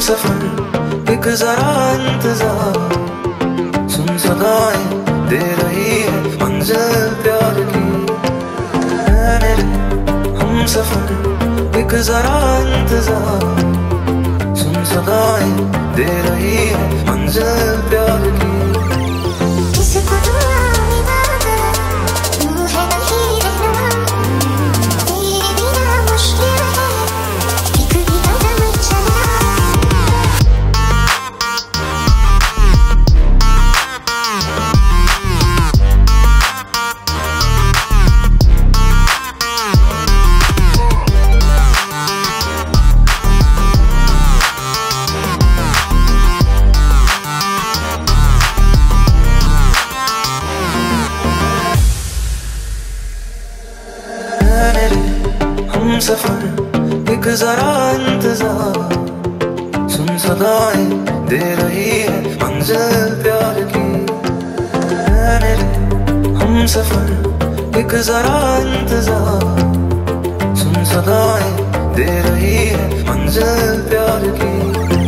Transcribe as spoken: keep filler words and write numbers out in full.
हमसफर एक जरा इंतजार, सुन सदाएं दे रही है मंजिल प्यार की। ऐ मेरे हमसफर एक जरा इंतजार, सुन सदाएं दे रही है मंजिल प्यार की। किसको दुआ में बादल तू है नहीं रहना, तेरे बिना मुश्किल है एक भी कदम चलना। हमसफर एक जरा इंतजार, सुन सदाएं दे रही है मंजिल प्यार की। ऐ मेरे हमसफर एक जरा इंतजार, सुन सदाएं दे रही है मंजिल प्यार की।